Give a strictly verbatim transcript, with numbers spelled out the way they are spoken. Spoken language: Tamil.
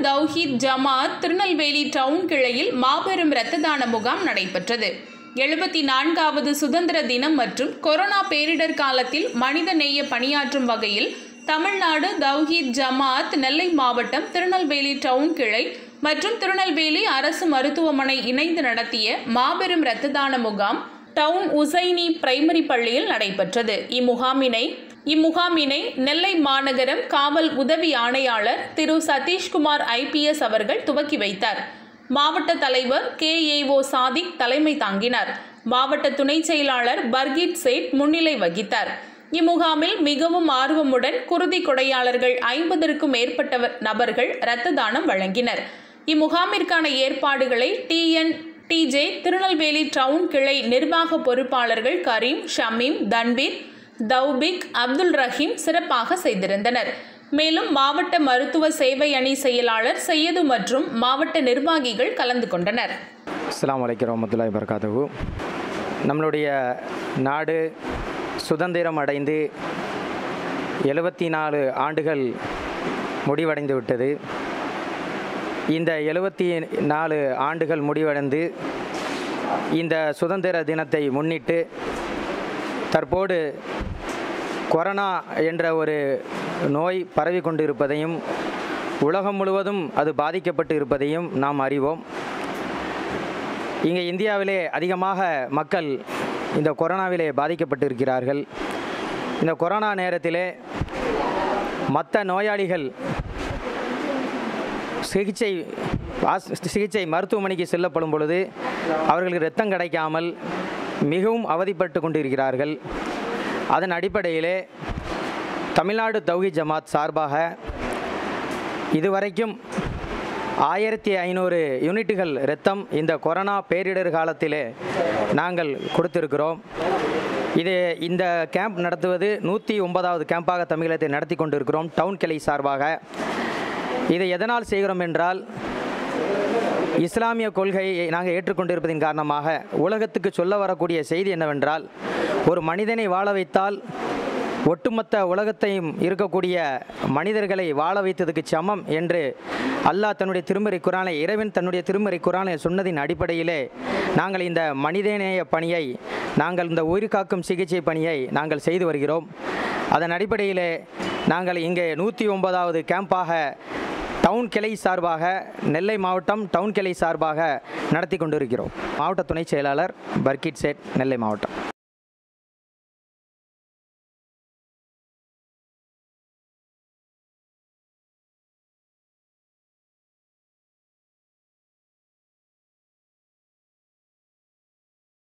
தௌஹீத் ஜமாத் திருநெல்வேலி டவுன் கிளையில் மாபெரும் இரத்த தான முகாம் நடைபெற்றது. எழுபத்தி நான்காவது சுதந்திர தினம் மற்றும் கொரோனா பேரிடர் காலத்தில் மனித நேய பணியாற்றும் வகையில் தமிழ்நாடு தௌஹீத் ஜமாத் நெல்லை மாவட்டம் திருநெல்வேலி டவுன் கிளை மற்றும் திருநெல்வேலி அரசு மருத்துவமனை இணைந்து நடத்திய மாபெரும் இரத்த தான முகாம் டவுன் உசைனி பிரைமரி பள்ளியில் நடைபெற்றது. இம்முகாமினை இம்முகாமினை நெல்லை மாநகரம் காவல் உதவி ஆணையாளர் திரு சதீஷ்குமார் ஐபிஎஸ் அவர்கள் துவக்கி வைத்தார். மாவட்ட தலைவர் கே ஏ ஓ சாதிக் தலைமை தாங்கினார். மாவட்ட துணை செயலாளர் பர்கிட் சேட் முன்னிலை வகித்தார். இம்முகாமில் மிகவும் ஆர்வமுடன் குருதி கொடையாளர்கள் ஐம்பதற்கும் மேற்பட்ட நபர்கள் இரத்த தானம் வழங்கினர். இம்முகாமிற்கான ஏற்பாடுகளை T N T J Tirunelveli town கிளை நிர்வாக பொறுப்பாளர்கள் கரீம், ஷமீம், தன்வீர், தௌபிக், அப்துல் ரஹீம் சிறப்பாக செய்திருந்தனர். மேலும் மாவட்ட மருத்துவ சேவை அணி செயலாளர் சையது மற்றும் மாவட்ட நிர்வாகிகள் கலந்து கொண்டனர். அஸ்ஸலாமு அலைக்கும் வரஹ்மத்துல்லாஹி வபரகாத்துஹு. நம்மளுடைய நாடு சுதந்திரம் அடைந்து எழுபத்தி நாலு ஆண்டுகள் முடிவடைந்து விட்டது. இந்த எழுபத்தி நாலு ஆண்டுகள் முடிவடைந்து இந்த சுதந்திர தினத்தை முன்னிட்டு தற்போது கொரோனா என்ற ஒரு நோய் பரவி கொண்டு இருப்பதையும் உலகம் முழுவதும் அது பாதிக்கப்பட்டு இருப்பதையும் நாம் அறிவோம். இங்கே இந்தியாவிலே அதிகமாக மக்கள் இந்த கொரோனாவிலே பாதிக்கப்பட்டு இருக்கிறார்கள். இந்த கொரோனா நேரத்திலே மற்ற நோயாளிகள் சிகிச்சை சிகிச்சை மருத்துவமனைக்கு செல்லப்படும் பொழுது அவர்களுக்கு இரத்தம் கிடைக்காமல் மிகவும் அவதிப்பட்டு கொண்டிருக்கிறார்கள். அதன் அடிப்படையிலே தமிழ்நாடு தௌஹீத் ஜமாத் சார்பாக இதுவரைக்கும் ஆயிரத்தி ஐநூறு யூனிட்டுகள் இரத்தம் இந்த கொரோனா பேரிடர் காலத்திலே நாங்கள் கொடுத்திருக்கிறோம். இது இந்த கேம்ப் நடத்துவது நூற்றி ஒன்பதாவது கேம்பாக தமிழகத்தை நடத்தி கொண்டிருக்கிறோம் டவுன் கிளை சார்பாக. இதை எதனால் செய்கிறோம் என்றால், இஸ்லாமிய கொள்கையை நாங்கள் ஏற்றுக்கொண்டிருப்பதின் காரணமாக உலகத்துக்கு சொல்ல வரக்கூடிய செய்தி என்னவென்றால், ஒரு மனிதனை வாழ வைத்தால் ஒட்டுமொத்த உலகத்தையும் இருக்கக்கூடிய மனிதர்களை வாழ வைத்ததுக்கு சமம் என்று அல்லாஹ் தன்னுடைய திருமறை குர்ஆனை இறைவன் தன்னுடைய திருமறை குர்ஆனை சொன்னதின் அடிப்படையிலே நாங்கள் இந்த மனிதநேய பணியை நாங்கள் இந்த உயிர் காக்கும் சிகிச்சை பணியை நாங்கள் செய்து வருகிறோம். அதன் அடிப்படையிலே நாங்கள் இங்கே நூற்றி ஒன்பதாவது கேம்பாக டவுன் கிளை சார்பாக நெல்லை மாவட்டம் டவுன் கிளை சார்பாக நடத்தி கொண்டிருக்கிறோம். மாவட்ட துணை செயலாளர் பர்கிட் சேட், நெல்லை மாவட்டம்.